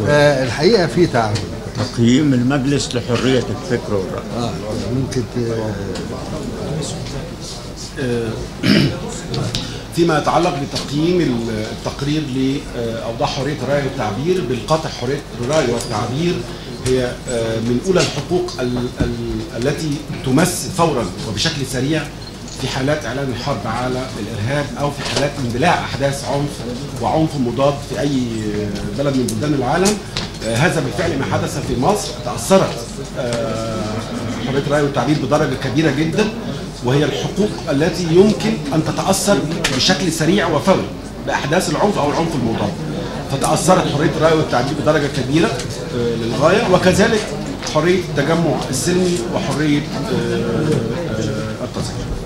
الحقيقه في تعاون. تقييم المجلس لحرية الفكر والرأي. ممكن فيما يتعلق بتقييم التقرير لأوضاع حرية الرأي والتعبير، بالقطع حرية الرأي والتعبير هي من أولى الحقوق التي تمس فورا وبشكل سريع في حالات إعلان الحرب على الإرهاب أو في حالات اندلاع أحداث عنف وعنف مضاد في أي بلد من بلدان العالم. هذا بالفعل ما حدث في مصر. تأثرت حرية الرأي والتعبير بدرجة كبيرة جدا، وهي الحقوق التي يمكن أن تتأثر بشكل سريع وفوري بأحداث العنف أو العنف المضاد. فتأثرت حرية الرأي والتعبير بدرجة كبيرة للغاية، وكذلك حرية التجمع السلمي وحرية التظاهر.